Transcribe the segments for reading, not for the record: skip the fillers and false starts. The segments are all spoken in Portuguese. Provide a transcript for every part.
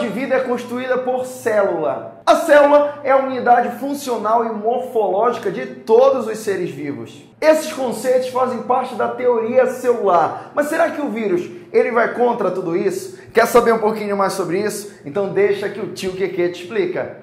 de vida é constituída por célula. A célula é a unidade funcional e morfológica de todos os seres vivos. Esses conceitos fazem parte da teoria celular. Mas será que o vírus, ele vai contra tudo isso? Quer saber um pouquinho mais sobre isso? Então deixa que o tio Keke te explica.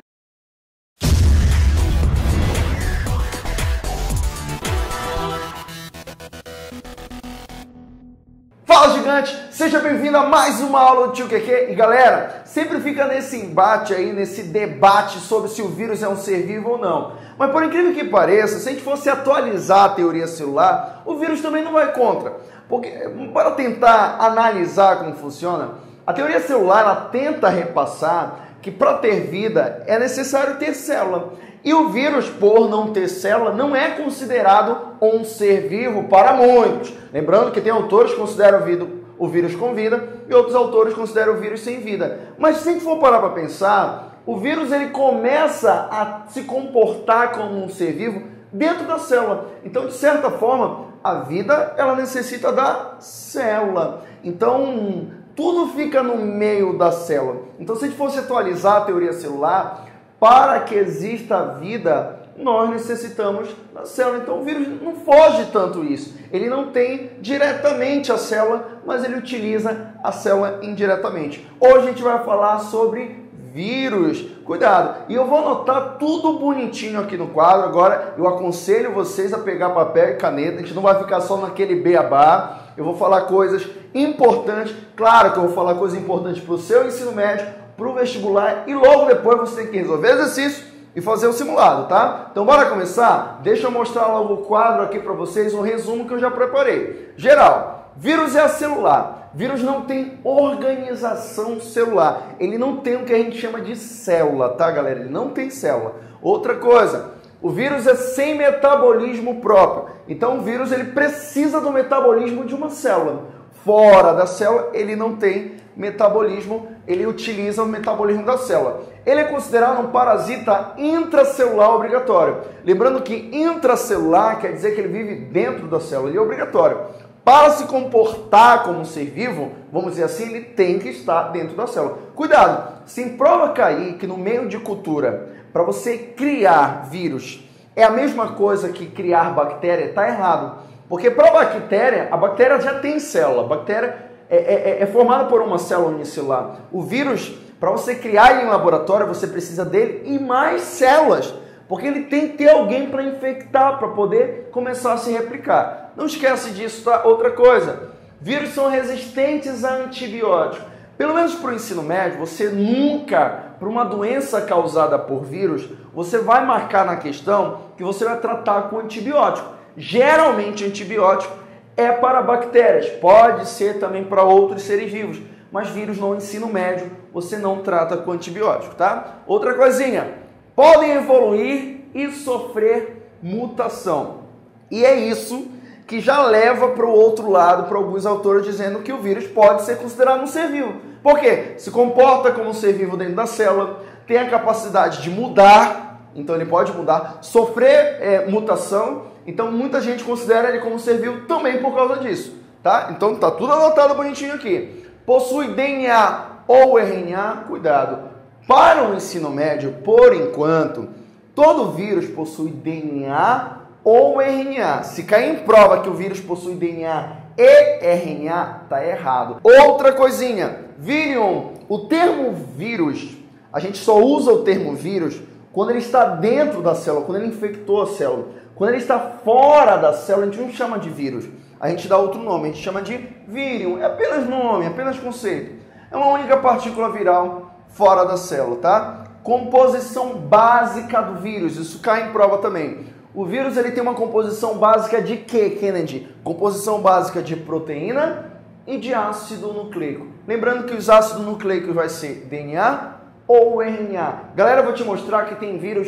Fala, gigante! Seja bem-vindo a mais uma aula do tio Keke. E galera, sempre fica nesse embate aí, nesse debate sobre se o vírus é um ser vivo ou não. Mas por incrível que pareça, se a gente fosse atualizar a teoria celular, o vírus também não vai contra. Porque, para tentar analisar como funciona, a teoria celular ela tenta repassar que para ter vida é necessário ter célula. E o vírus, por não ter célula, não é considerado um ser vivo para muitos. Lembrando que tem autores que consideram o vírus com vida e outros autores consideram o vírus sem vida. Mas se a gente for parar para pensar, o vírus ele começa a se comportar como um ser vivo dentro da célula. Então, de certa forma, a vida ela necessita da célula. Então, tudo fica no meio da célula. Então, se a gente fosse atualizar a teoria celular, para que exista vida, nós necessitamos da célula. Então o vírus não foge tanto isso. Ele não tem diretamente a célula, mas ele utiliza a célula indiretamente. Hoje a gente vai falar sobre vírus. Cuidado! E eu vou anotar tudo bonitinho aqui no quadro. Agora eu aconselho vocês a pegar papel e caneta. A gente não vai ficar só naquele beabá. Eu vou falar coisas importantes. Claro que eu vou falar coisas importantes para o seu ensino médio, para o vestibular, e logo depois você tem que resolver exercício e fazer o simulado, tá? Então bora começar? Deixa eu mostrar logo o quadro aqui para vocês, um resumo que eu já preparei. Geral, vírus é celular. Vírus não tem organização celular. Ele não tem o que a gente chama de célula, tá, galera? Ele não tem célula. Outra coisa, o vírus é sem metabolismo próprio. Então o vírus ele precisa do metabolismo de uma célula. Fora da célula, ele não tem metabolismo, ele utiliza o metabolismo da célula. Ele é considerado um parasita intracelular obrigatório. Lembrando que intracelular quer dizer que ele vive dentro da célula, ele é obrigatório. Para se comportar como um ser vivo, vamos dizer assim, ele tem que estar dentro da célula. Cuidado, se em prova cair que no meio de cultura, para você criar vírus, é a mesma coisa que criar bactéria, está errado. Porque para a bactéria já tem célula, a bactéria é formada por uma célula unicelular. O vírus, para você criar ele em laboratório, você precisa dele e mais células, porque ele tem que ter alguém para infectar, para poder começar a se replicar. Não esquece disso, tá? Outra coisa, vírus são resistentes a antibióticos. Pelo menos para o ensino médio, você nunca, para uma doença causada por vírus, você vai marcar na questão que você vai tratar com antibiótico. Geralmente, antibiótico é para bactérias, pode ser também para outros seres vivos, mas vírus no ensino médio você não trata com antibiótico, tá? Outra coisinha, podem evoluir e sofrer mutação. E é isso que já leva para o outro lado, para alguns autores dizendo que o vírus pode ser considerado um ser vivo. Por quê? Se comporta como um ser vivo dentro da célula, tem a capacidade de mudar, então ele pode mudar, sofrer mutação. Então, muita gente considera ele como ser vivo também por causa disso, tá? Então, tá tudo anotado bonitinho aqui. Possui DNA ou RNA, cuidado. Para o ensino médio, por enquanto, todo vírus possui DNA ou RNA. Se cair em prova que o vírus possui DNA e RNA, tá errado. Outra coisinha, virion, o termo vírus, a gente só usa o termo vírus quando ele está dentro da célula, quando ele infectou a célula. Quando ele está fora da célula, a gente não chama de vírus. A gente dá outro nome, a gente chama de vírion. É apenas nome, é apenas conceito. É uma única partícula viral fora da célula, tá? Composição básica do vírus, isso cai em prova também. O vírus ele tem uma composição básica de quê, Kennedy? Composição básica de proteína e de ácido nucleico. Lembrando que os ácidos nucleicos vai ser DNA ou RNA. Galera, eu vou te mostrar que tem vírus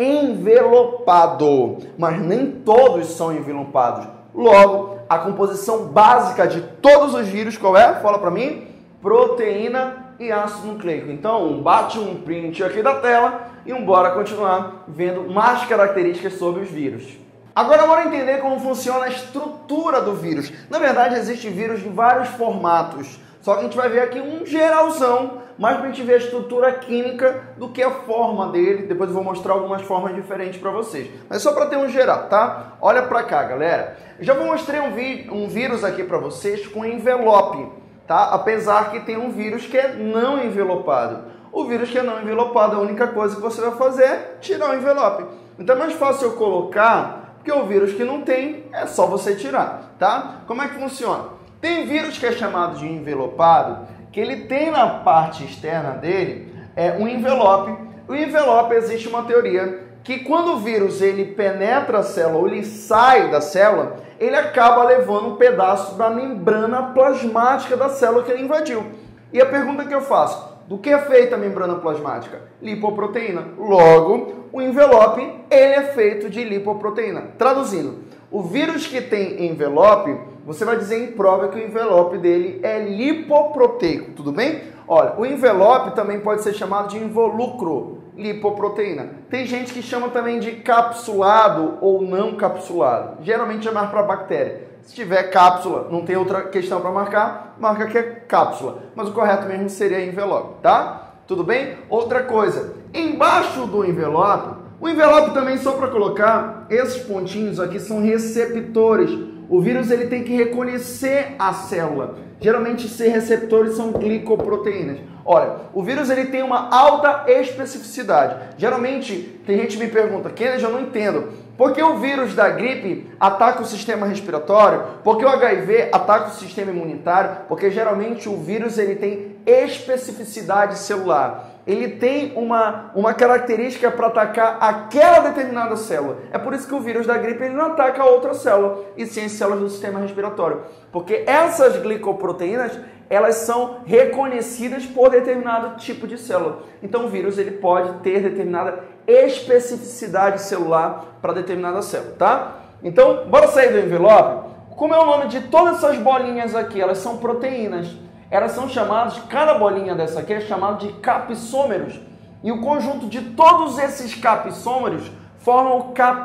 envelopado, mas nem todos são envelopados. Logo, a composição básica de todos os vírus, qual é? Fala pra mim. Proteína e ácido nucleico. Então, bate um print aqui da tela e bora continuar vendo mais características sobre os vírus. Agora, bora entender como funciona a estrutura do vírus. Na verdade, existe vírus de vários formatos. Só que a gente vai ver aqui um geralzão mais para a gente ver a estrutura química do que a forma dele. Depois eu vou mostrar algumas formas diferentes para vocês. Mas só para ter um geral, tá? Olha para cá, galera. Eu já vou mostrar um vírus aqui para vocês com envelope, tá? Apesar que tem um vírus que é não envelopado. O vírus que é não envelopado, a única coisa que você vai fazer é tirar o envelope. Então é mais fácil eu colocar, porque o vírus que não tem, é só você tirar, tá? Como é que funciona? Tem vírus que é chamado de envelopado, que ele tem na parte externa dele um envelope. O envelope, existe uma teoria que quando o vírus ele penetra a célula ou ele sai da célula, ele acaba levando um pedaço da membrana plasmática da célula que ele invadiu. E a pergunta que eu faço: do que é feita a membrana plasmática? Lipoproteína. Logo, o envelope ele é feito de lipoproteína. Traduzindo, o vírus que tem envelope, você vai dizer em prova que o envelope dele é lipoproteico, tudo bem? Olha, o envelope também pode ser chamado de involucro, lipoproteína. Tem gente que chama também de capsulado ou não capsulado. Geralmente é mais para bactéria. Se tiver cápsula, não tem outra questão para marcar, marca que é cápsula. Mas o correto mesmo seria envelope, tá? Tudo bem? Outra coisa, embaixo do envelope, o envelope também, só para colocar, esses pontinhos aqui são receptores. O vírus ele tem que reconhecer a célula. Geralmente esses receptores são glicoproteínas. Olha, o vírus ele tem uma alta especificidade. Geralmente, tem gente que me pergunta: Kennedy, eu não entendo. Por que o vírus da gripe ataca o sistema respiratório? Por que o HIV ataca o sistema imunitário? Porque geralmente o vírus ele tem especificidade celular. Ele tem uma característica para atacar aquela determinada célula. É por isso que o vírus da gripe ele não ataca a outra célula, e sim as células do sistema respiratório. Porque essas glicoproteínas, elas são reconhecidas por determinado tipo de célula. Então o vírus ele pode ter determinada especificidade celular para determinada célula, tá? Então, bora sair do envelope? Como é o nome de todas essas bolinhas aqui? Elas são proteínas. Elas são chamadas, cada bolinha dessa aqui é chamada de capsômeros. E o conjunto de todos esses capsômeros formam o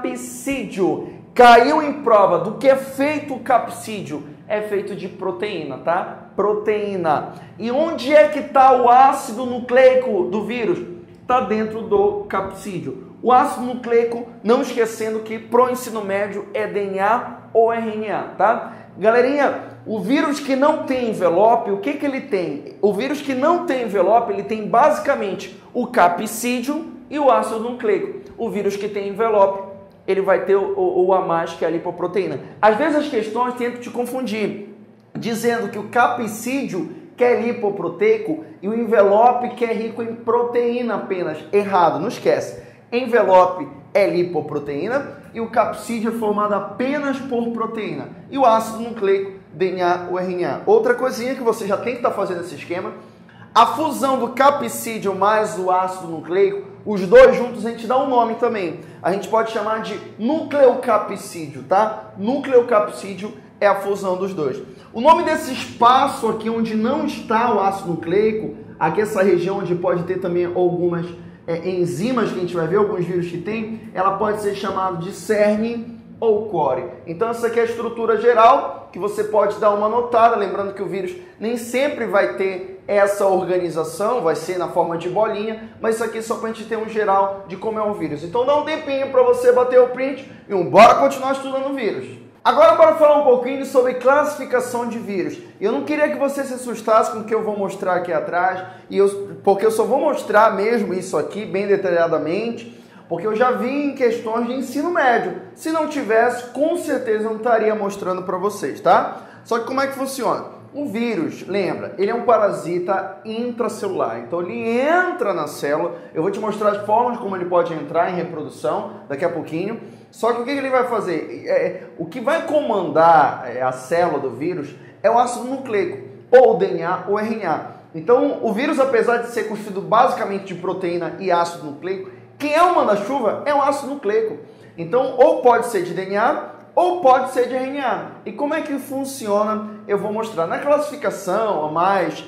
capsídeo. Caiu em prova do que é feito o capsídeo? É feito de proteína, tá? Proteína. E onde é que está o ácido nucleico do vírus? Está dentro do capsídeo. O ácido nucleico, não esquecendo que pro ensino médio é DNA ou RNA, tá? Galerinha, o vírus que não tem envelope, o que que ele tem? O vírus que não tem envelope, ele tem basicamente o capsídeo e o ácido nucleico. O vírus que tem envelope, ele vai ter o a mais, que é a lipoproteína. Às vezes as questões tentam te confundir, dizendo que o capsídeo que é lipoproteico e o envelope que é rico em proteína apenas. Errado, não esquece. Envelope é lipoproteína e o capsídeo é formado apenas por proteína. E o ácido nucleico, DNA ou RNA. Outra coisinha que você já tem que estar fazendo esse esquema: a fusão do capsídeo mais o ácido nucleico, os dois juntos a gente dá um nome também. A gente pode chamar de nucleocapsídeo, tá? Nucleocapsídeo é a fusão dos dois. O nome desse espaço aqui onde não está o ácido nucleico, aqui essa região onde pode ter também algumas enzimas que a gente vai ver, alguns vírus que tem, ela pode ser chamada de cerne ou core. Então essa aqui é a estrutura geral, que você pode dar uma notada, lembrando que o vírus nem sempre vai ter essa organização, vai ser na forma de bolinha, mas isso aqui é só para a gente ter um geral de como é o vírus. Então dá um tempinho para você bater o print e bora continuar estudando o vírus. Agora bora falar um pouquinho sobre classificação de vírus. Eu não queria que você se assustasse com o que eu vou mostrar aqui atrás, porque eu só vou mostrar mesmo isso aqui bem detalhadamente, porque eu já vi em questões de ensino médio. Se não tivesse, com certeza eu não estaria mostrando para vocês, tá? Só que como é que funciona? O vírus, lembra, ele é um parasita intracelular, então ele entra na célula. Eu vou te mostrar as formas como ele pode entrar em reprodução daqui a pouquinho. Só que o que ele vai fazer? O que vai comandar a célula do vírus é o ácido nucleico, ou DNA ou RNA. Então o vírus, apesar de ser constituído basicamente de proteína e ácido nucleico, quem é o manda-chuva é o ácido nucleico. Então ou pode ser de DNA ou pode ser de RNA. E como é que funciona? Eu vou mostrar. Na classificação a mais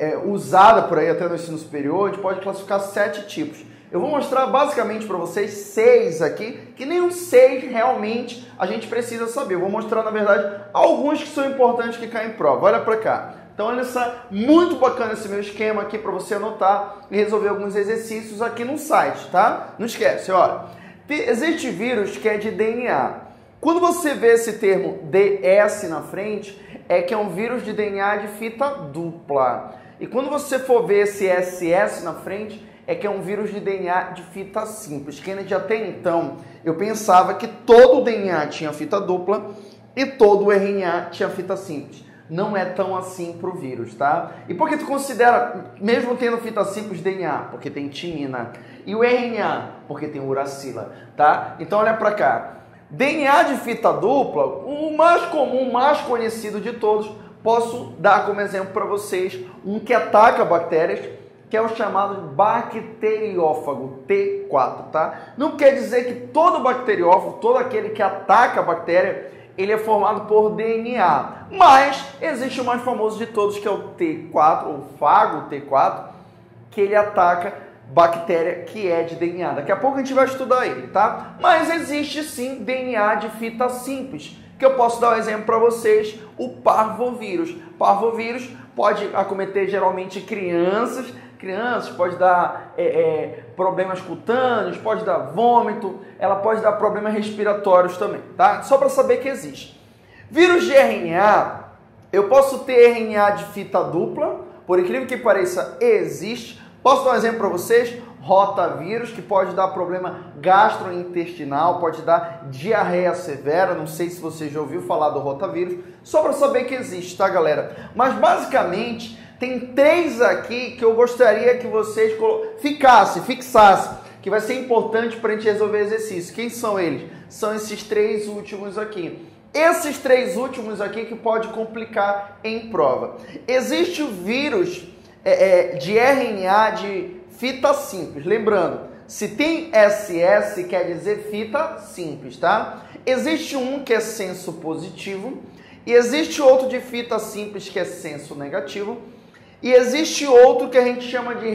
usada por aí até no ensino superior, a gente pode classificar 7 tipos. Eu vou mostrar basicamente para vocês 6 aqui, que nem os 6 realmente a gente precisa saber. Eu vou mostrar, na verdade, alguns que são importantes que caem em prova. Olha para cá. Então olha só, muito bacana esse meu esquema aqui para você anotar e resolver alguns exercícios aqui no site, tá? Não esquece, olha, existe vírus que é de DNA. Quando você vê esse termo DS na frente, é que é um vírus de DNA de fita dupla. E quando você for ver esse SS na frente, é que é um vírus de DNA de fita simples. Kennedy, até então, eu pensava que todo o DNA tinha fita dupla e todo o RNA tinha fita simples. Não é tão assim para o vírus, tá? E por que tu considera, mesmo tendo fita simples, DNA? Porque tem timina. E o RNA? Porque tem uracila, tá? Então olha para cá. DNA de fita dupla, o mais comum, mais conhecido de todos, posso dar como exemplo para vocês um que ataca bactérias, que é o chamado bacteriófago, T4, tá? Não quer dizer que todo bacteriófago, todo aquele que ataca a bactéria, ele é formado por DNA, mas existe o mais famoso de todos, que é o T4, o fago T4, que ele ataca bactéria que é de DNA. Daqui a pouco a gente vai estudar ele, tá? Mas existe sim DNA de fita simples, que eu posso dar um exemplo para vocês, o parvovírus. Parvovírus pode acometer geralmente crianças, pode dar problemas cutâneos, pode dar vômito, ela pode dar problemas respiratórios também, tá? Só para saber que existe. Vírus de RNA, eu posso ter RNA de fita dupla, por incrível que pareça, existe. Posso dar um exemplo para vocês? Rotavírus, que pode dar problema gastrointestinal, pode dar diarreia severa, não sei se você já ouviu falar do rotavírus, só para saber que existe, tá, galera? Mas basicamente tem 3 aqui que eu gostaria que vocês fixassem, que vai ser importante para a gente resolver exercício. Quem são eles? São esses 3 últimos aqui. Esses 3 últimos aqui que pode complicar em prova. Existe o vírus de RNA de fita simples. Lembrando, se tem SS, quer dizer fita simples, tá? Existe um que é senso positivo e existe outro de fita simples que é senso negativo. E existe outro que a gente chama de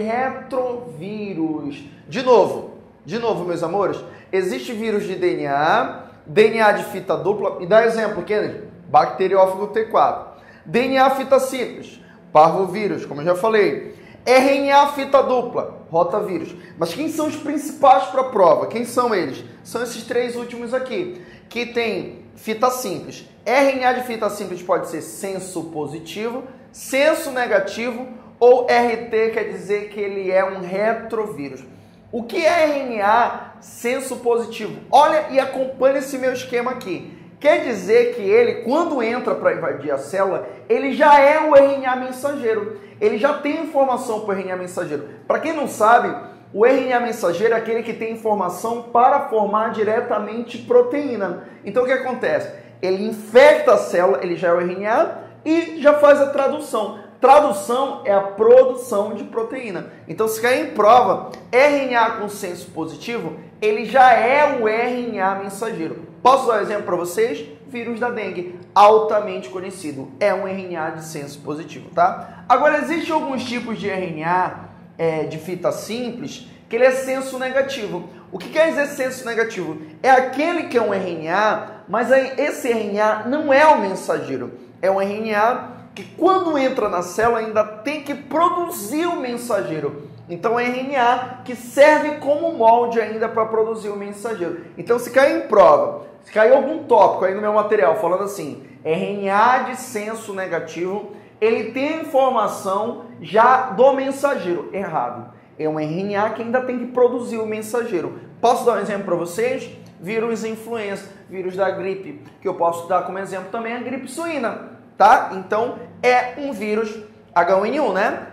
retrovírus. De novo, meus amores, existe vírus de DNA, DNA de fita dupla, e dá exemplo, Kennedy, bacteriófago T4. DNA fita simples, parvovírus, como eu já falei. RNA fita dupla, rotavírus. Mas quem são os principais para a prova? Quem são eles? São esses 3 últimos aqui, que tem fita simples. RNA de fita simples pode ser senso positivo, senso negativo ou RT, quer dizer que ele é um retrovírus. O que é RNA senso positivo? Olha e acompanha esse meu esquema aqui. Quer dizer que ele, quando entra para invadir a célula, ele já é o RNA mensageiro. Ele já tem informação para o RNA mensageiro. Para quem não sabe, o RNA mensageiro é aquele que tem informação para formar diretamente proteína. Então o que acontece? Ele infecta a célula, ele já é o RNA e já faz a tradução. Tradução é a produção de proteína. Então, se cair em prova, RNA com senso positivo, ele já é o RNA mensageiro. Posso dar um exemplo para vocês? Vírus da dengue, altamente conhecido. É um RNA de senso positivo, tá? Agora, existem alguns tipos de RNA de fita simples que ele é senso negativo. O que quer dizer senso negativo? É aquele que é um RNA, mas esse RNA não é o mensageiro. É um RNA que quando entra na célula ainda tem que produzir o mensageiro. Então é RNA que serve como molde ainda para produzir o mensageiro. Então se cair em prova, se cair algum tópico aí no meu material falando assim, RNA de senso negativo, ele tem informação já do mensageiro. Errado. É um RNA que ainda tem que produzir o mensageiro. Posso dar um exemplo para vocês? Vírus influenza, vírus da gripe, que eu posso dar como exemplo também a gripe suína. Tá? Então, é um vírus H1N1, né?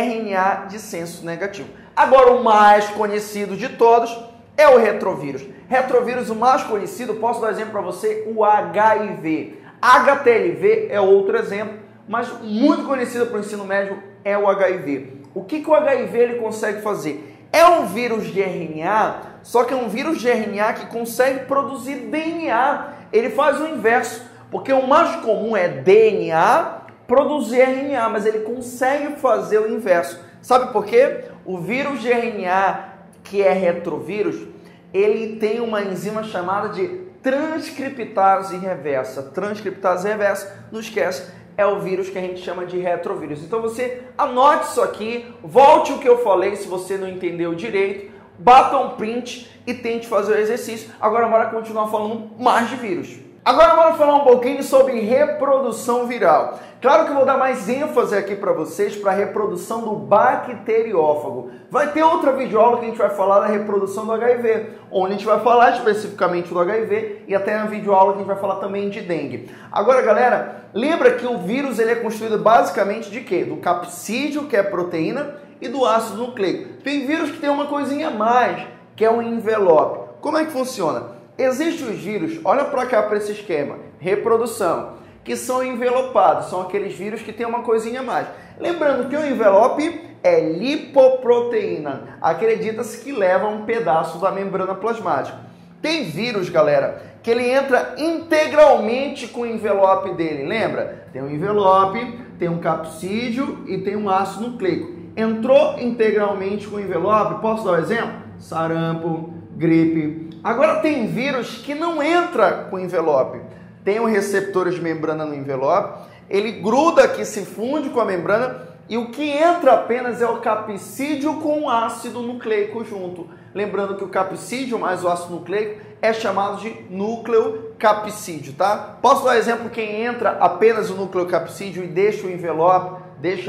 RNA de senso negativo. Agora, o mais conhecido de todos é o retrovírus. Retrovírus, o mais conhecido, posso dar exemplo para você, o HIV. HTLV é outro exemplo, mas muito conhecido para o ensino médio é o HIV. O que o HIV ele consegue fazer? É um vírus de RNA, só que é um vírus de RNA que consegue produzir DNA. Ele faz o inverso. Porque o mais comum é DNA produzir RNA, mas ele consegue fazer o inverso. Sabe por quê? O vírus de RNA, que é retrovírus, ele tem uma enzima chamada de transcriptase reversa. Transcriptase reversa, não esquece, é o vírus que a gente chama de retrovírus. Então você anote isso aqui, volte o que eu falei se você não entendeu direito, bata um print e tente fazer o exercício. Agora bora continuar falando mais de vírus. Agora bora falar um pouquinho sobre reprodução viral. Claro que eu vou dar mais ênfase aqui para vocês para a reprodução do bacteriófago. Vai ter outra videoaula que a gente vai falar da reprodução do HIV, onde a gente vai falar especificamente do HIV e até na videoaula que a gente vai falar também de dengue. Agora, galera, lembra que o vírus ele é construído basicamente de quê? Do capsídeo, que é a proteína, e do ácido nucleico. Tem vírus que tem uma coisinha a mais, que é um envelope. Como é que funciona? Existem os vírus, olha para cá para esse esquema, reprodução, que são envelopados, são aqueles vírus que tem uma coisinha a mais. Lembrando que o envelope é lipoproteína, acredita-se que leva um pedaço da membrana plasmática. Tem vírus, galera, que ele entra integralmente com o envelope dele, lembra? Tem um envelope, tem um capsídeo e tem um ácido nucleico. Entrou integralmente com o envelope, posso dar um exemplo? Sarampo, gripe. Agora tem vírus que não entra com envelope. Tem um receptor de membrana no envelope, ele gruda aqui, se funde com a membrana e o que entra apenas é o capsídeo com o ácido nucleico junto. Lembrando que o capsídeo mais o ácido nucleico é chamado de núcleo capsídeo, tá? Posso dar um exemplo, quem entra apenas o núcleo capsídeo e deixa o envelope,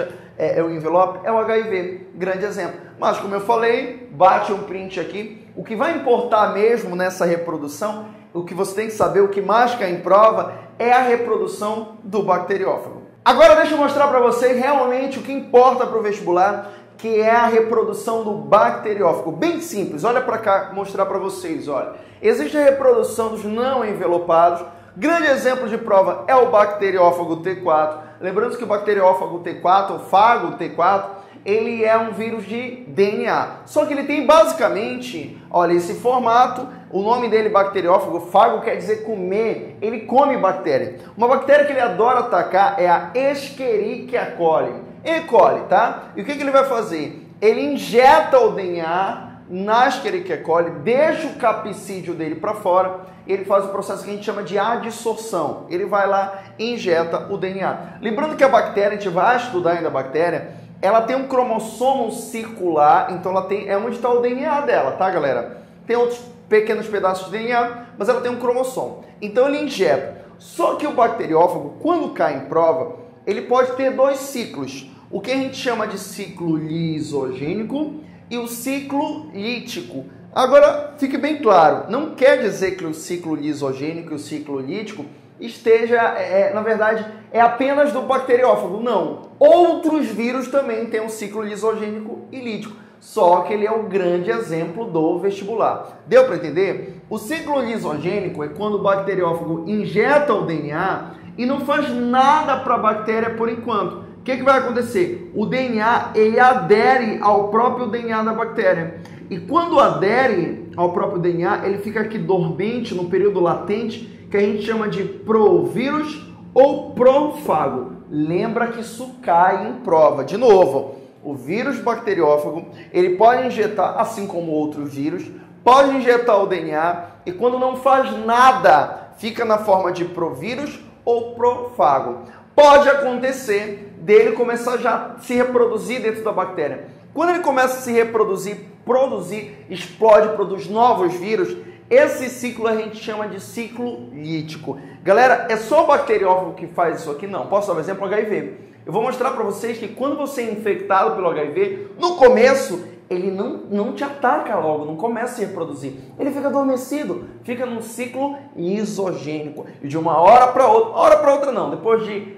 o envelope é o HIV, grande exemplo. Mas como eu falei, bate um print aqui. O que vai importar mesmo nessa reprodução, o que você tem que saber, o que mais cai em prova, é a reprodução do bacteriófago. Agora deixa eu mostrar para vocês realmente o que importa para o vestibular, que é a reprodução do bacteriófago. Bem simples, olha para cá, mostrar para vocês, olha. Existe a reprodução dos não envelopados. Grande exemplo de prova é o bacteriófago T4. Lembrando que o bacteriófago T4, o fago T4, ele é um vírus de DNA. Só que ele tem basicamente, olha, esse formato, o nome dele bacteriófago, fago quer dizer comer, ele come bactéria. Uma bactéria que ele adora atacar é a Escherichia coli. E. coli, tá? E o que ele vai fazer? Ele injeta o DNA na Escherichia coli, deixa o capsídeo dele para fora, ele faz o processo que a gente chama de adsorção. Ele vai lá e injeta o DNA. Lembrando que a bactéria, a gente vai estudar ainda a bactéria, ela tem um cromossomo circular, então ela tem, é onde está o DNA dela, tá, galera? Tem outros pequenos pedaços de DNA, mas ela tem um cromossomo. Então ele injeta. Só que o bacteriófago, quando cai em prova, ele pode ter dois ciclos. O que a gente chama de ciclo lisogênico e o ciclo lítico. Agora, fique bem claro, não quer dizer que o ciclo lisogênico e o ciclo lítico esteja, na verdade, é apenas do bacteriófago. Não. Outros vírus também têm um ciclo lisogênico e lítico. Só que ele é um grande exemplo do vestibular. Deu para entender? O ciclo lisogênico é quando o bacteriófago injeta o DNA e não faz nada para a bactéria por enquanto. O que vai acontecer? O DNA ele adere ao próprio DNA da bactéria. E quando adere ao próprio DNA, ele fica aqui dormente no período latente, que a gente chama de provírus ou profago. Lembra que isso cai em prova. De novo, o vírus bacteriófago, ele pode injetar, assim como outros vírus, pode injetar o DNA e quando não faz nada, fica na forma de provírus ou profago. Pode acontecer dele começar já a se reproduzir dentro da bactéria. Quando ele começa a se reproduzir, produzir, explode, produz novos vírus, esse ciclo a gente chama de ciclo lítico. Galera, é só o bacteriófago que faz isso aqui? Não. Posso dar um exemplo? HIV. Eu vou mostrar para vocês que quando você é infectado pelo HIV, no começo, ele não te ataca logo, não começa a se reproduzir. Ele fica adormecido, fica num ciclo lisogênico. E de uma hora para outra não, depois de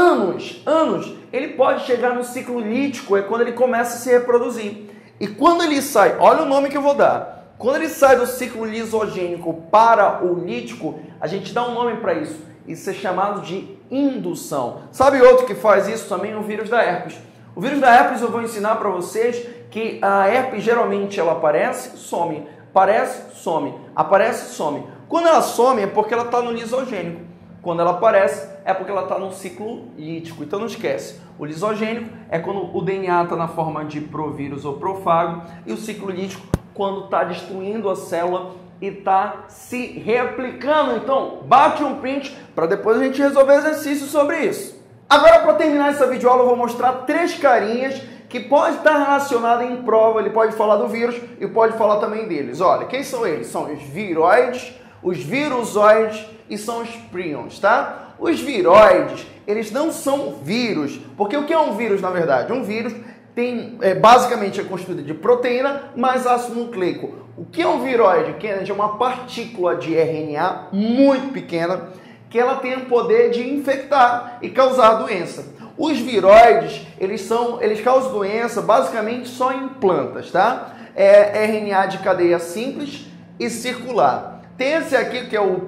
anos, ele pode chegar no ciclo lítico, é quando ele começa a se reproduzir. E quando ele sai, olha o nome que eu vou dar, quando ele sai do ciclo lisogênico para o lítico, a gente dá um nome para isso. Isso é chamado de indução. Sabe outro que faz isso também? O vírus da herpes. O vírus da herpes eu vou ensinar para vocês que a herpes geralmente ela aparece, some, aparece, some, aparece, some. Quando ela some é porque ela está no lisogênico. Quando ela aparece é porque ela está no ciclo lítico. Então não esquece, o lisogênico é quando o DNA está na forma de provírus ou profago e o ciclo lítico quando está destruindo a célula e está se replicando. Então bate um print para depois a gente resolver exercício sobre isso. Agora, para terminar essa videoaula, eu vou mostrar 3 carinhas que pode estar relacionado em prova. Ele pode falar do vírus e pode falar também deles. Olha, quem são eles? São os viroides, os virusoides e são os prions, tá? Os viroides, eles não são vírus, porque o que é um vírus, na verdade? Um vírus basicamente é constituído de proteína mais ácido nucleico. O que é um viroide? Kennedy, é uma partícula de RNA muito pequena que ela tem o poder de infectar e causar doença. Os viroides, eles causam doença basicamente só em plantas, tá? É RNA de cadeia simples e circular. Tem esse aqui que é o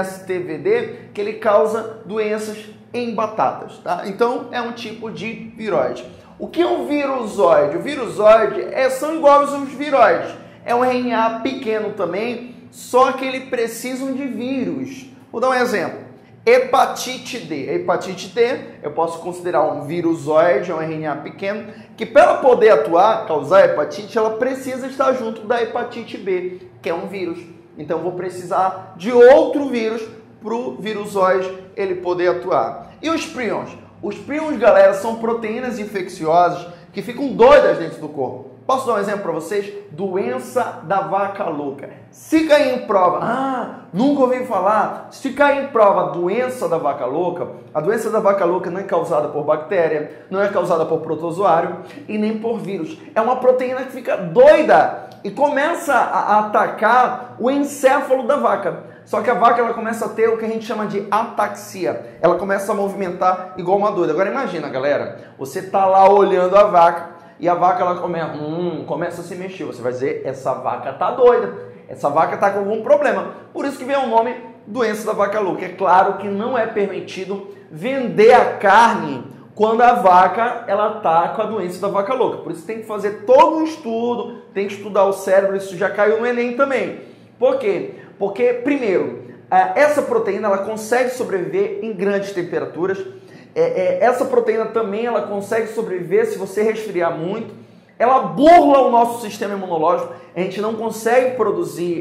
PSTVD, que ele causa doenças em batatas, tá? Então é um tipo de viroide. O que é um virusoide? O virusoide são iguais aos viroides. É um RNA pequeno também, só que ele precisam de vírus. Vou dar um exemplo. Hepatite D. A hepatite D eu posso considerar um virusoide, um RNA pequeno, que para poder atuar, causar hepatite, ela precisa estar junto da hepatite B, que é um vírus. Então eu vou precisar de outro vírus para o virusoide ele poder atuar. E os prions? Os prions, galera, são proteínas infecciosas que ficam doidas dentro do corpo. Posso dar um exemplo para vocês? Doença da vaca louca. Se cair em prova, nunca ouvi falar. Se cair em prova doença da vaca louca, a doença da vaca louca não é causada por bactéria, não é causada por protozoário e nem por vírus. É uma proteína que fica doida e começa a atacar o encéfalo da vaca. Só que a vaca ela começa a ter o que a gente chama de ataxia. Ela começa a movimentar igual uma doida. Agora imagina, galera, você tá lá olhando a vaca e a vaca ela começa a se mexer. Você vai dizer, essa vaca tá doida, essa vaca tá com algum problema. Por isso que vem o nome doença da vaca louca. É claro que não é permitido vender a carne quando a vaca ela tá com a doença da vaca louca. Por isso tem que fazer todo um estudo, tem que estudar o cérebro. Isso já caiu no Enem também. Por quê? Porque, primeiro, essa proteína ela consegue sobreviver em grandes temperaturas. Essa proteína também ela consegue sobreviver se você resfriar muito. Ela burla o nosso sistema imunológico. A gente não consegue produzir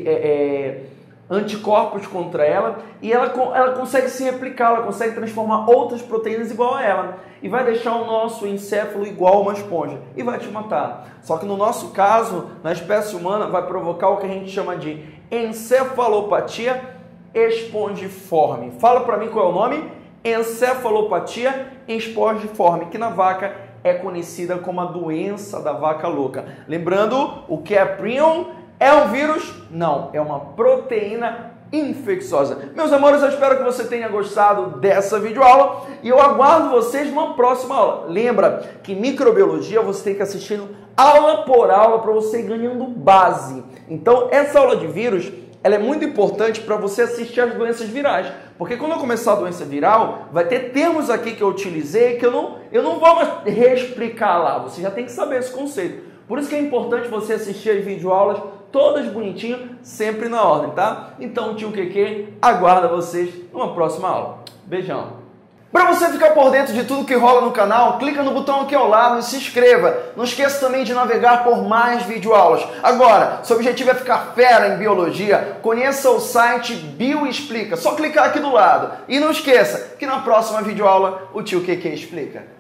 anticorpos contra ela. E ela consegue se replicar, ela consegue transformar outras proteínas igual a ela. E vai deixar o nosso encéfalo igual a uma esponja. E vai te matar. Só que no nosso caso, na espécie humana, vai provocar o que a gente chama de encefalopatia espongiforme. Fala para mim qual é o nome? Encefalopatia espongiforme, que na vaca é conhecida como a doença da vaca louca. Lembrando, o que é prion? É um vírus? Não, é uma proteína infecciosa. Meus amores, eu espero que você tenha gostado dessa videoaula e eu aguardo vocês numa próxima aula. Lembra que microbiologia você tem que assistir aula por aula para você ir ganhando base. Então, essa aula de vírus ela é muito importante para você assistir as doenças virais. Porque quando eu começar a doença viral, vai ter termos aqui que eu utilizei que eu não vou mais reexplicar lá. Você já tem que saber esse conceito. Por isso que é importante você assistir as videoaulas todas bonitinhas, sempre na ordem, tá? Então, tio QQ aguarda vocês numa próxima aula. Beijão! Para você ficar por dentro de tudo que rola no canal, clica no botão aqui ao lado e se inscreva. Não esqueça também de navegar por mais videoaulas. Agora, seu objetivo é ficar fera em biologia, conheça o site Bioexplica. Só clicar aqui do lado. E não esqueça que na próxima videoaula o tio QQ explica.